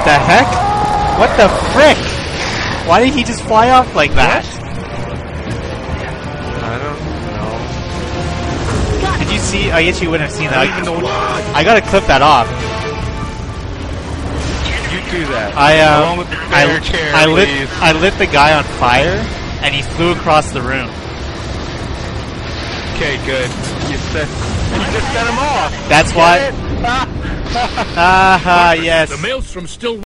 the heck? What the frick? Why did he just fly off like that? I don't know. Did you see? I guess you wouldn't have seen that. I gotta clip that off. You do that. I with the Bearchair, I lit the guy on fire, and he flew across the room. Okay, good. You just set him off. That's why. Yes. The maelstrom still